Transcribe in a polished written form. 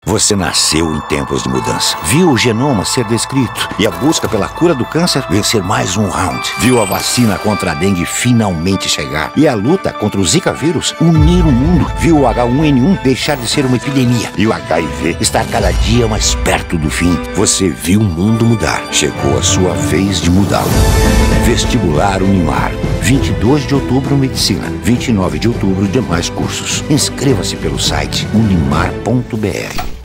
Você nasceu em tempos de mudança. Viu o genoma ser descrito e a busca pela cura do câncer vencer mais um round. Viu a vacina contra a dengue finalmente chegar e a luta contra o Zika vírus unir o mundo. Viu o H1N1 deixar de ser uma epidemia e o HIV estar cada dia mais perto do fim. Você viu o mundo mudar. Chegou a sua vez de mudá-lo. Vestibular Unimar. 22 de outubro, Medicina. 29 de outubro, demais cursos. Inscreva-se pelo site unimar.br.